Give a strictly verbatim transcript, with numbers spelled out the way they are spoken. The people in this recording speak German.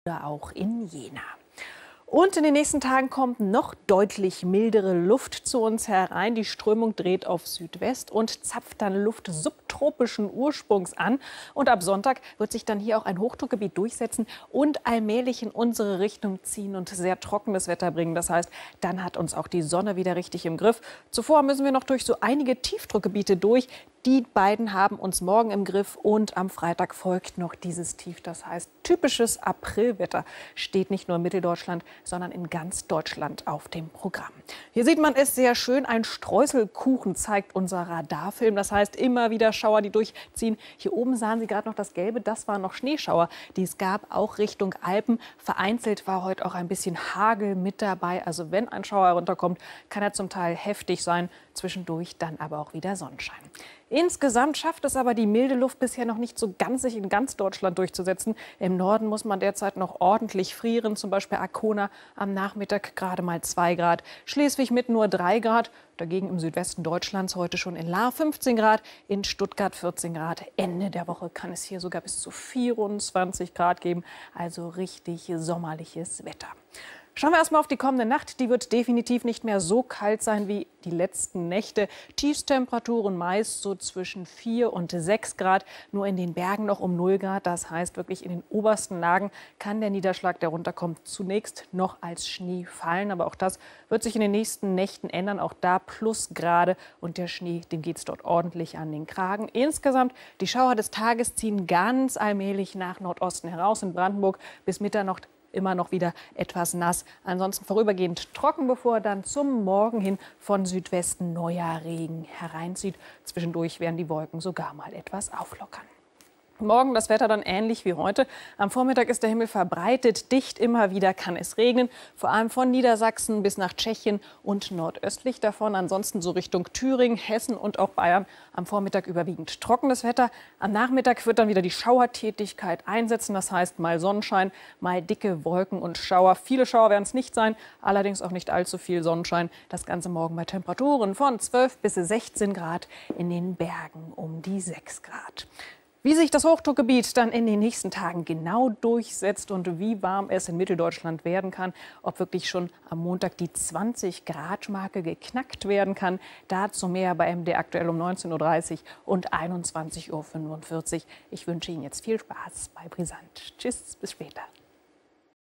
oder auch in Jena. Und in den nächsten Tagen kommt noch deutlich mildere Luft zu uns herein. Die Strömung dreht auf Südwest und zapft dann Luft subtropischen Ursprungs an. Und ab Sonntag wird sich dann hier auch ein Hochdruckgebiet durchsetzen und allmählich in unsere Richtung ziehen und sehr trockenes Wetter bringen. Das heißt, dann hat uns auch die Sonne wieder richtig im Griff. Zuvor müssen wir noch durch so einige Tiefdruckgebiete durch. Die beiden haben uns morgen im Griff und am Freitag folgt noch dieses Tief. Das heißt, typisches Aprilwetter steht nicht nur in Mitteldeutschland, sondern in ganz Deutschland auf dem Programm. Hier sieht man es sehr schön. Ein Streuselkuchen zeigt unser Radarfilm. Das heißt, immer wieder Schauer, die durchziehen. Hier oben sahen Sie gerade noch das Gelbe. Das waren noch Schneeschauer, die es gab, auch Richtung Alpen. Vereinzelt war heute auch ein bisschen Hagel mit dabei. Also wenn ein Schauer herunterkommt, kann er zum Teil heftig sein. Zwischendurch dann aber auch wieder Sonnenschein. Insgesamt schafft es aber die milde Luft bisher noch nicht so ganz, sich in ganz Deutschland durchzusetzen. Im Norden muss man derzeit noch ordentlich frieren, zum Beispiel Arkona am Nachmittag gerade mal zwei Grad, Schleswig mit nur drei Grad, dagegen im Südwesten Deutschlands heute schon in Lahr fünfzehn Grad, in Stuttgart vierzehn Grad. Ende der Woche kann es hier sogar bis zu vierundzwanzig Grad geben, also richtig sommerliches Wetter. Schauen wir erstmal auf die kommende Nacht. Die wird definitiv nicht mehr so kalt sein wie die letzten Nächte. Tiefstemperaturen meist so zwischen vier und sechs Grad. Nur in den Bergen noch um null Grad. Das heißt, wirklich in den obersten Lagen kann der Niederschlag, der runterkommt, zunächst noch als Schnee fallen. Aber auch das wird sich in den nächsten Nächten ändern. Auch da Plusgrade. Und der Schnee, dem geht es dort ordentlich an den Kragen. Insgesamt, die Schauer des Tages ziehen ganz allmählich nach Nordosten heraus. In Brandenburg bis Mitternacht immer noch wieder etwas nass. Ansonsten vorübergehend trocken, bevor dann zum Morgen hin von Südwesten neuer Regen hereinzieht. Zwischendurch werden die Wolken sogar mal etwas auflockern. Morgen das Wetter dann ähnlich wie heute. Am Vormittag ist der Himmel verbreitet, dicht, immer wieder kann es regnen. Vor allem von Niedersachsen bis nach Tschechien und nordöstlich davon. Ansonsten so Richtung Thüringen, Hessen und auch Bayern. Am Vormittag überwiegend trockenes Wetter. Am Nachmittag wird dann wieder die Schauertätigkeit einsetzen. Das heißt mal Sonnenschein, mal dicke Wolken und Schauer. Viele Schauer werden es nicht sein, allerdings auch nicht allzu viel Sonnenschein. Das Ganze morgen bei Temperaturen von zwölf bis sechzehn Grad, in den Bergen um die sechs Grad. Wie sich das Hochdruckgebiet dann in den nächsten Tagen genau durchsetzt und wie warm es in Mitteldeutschland werden kann, ob wirklich schon am Montag die zwanzig Grad Marke geknackt werden kann, dazu mehr bei M D aktuell um neunzehn Uhr dreißig und einundzwanzig Uhr fünfundvierzig. Ich wünsche Ihnen jetzt viel Spaß bei Brisant. Tschüss, bis später.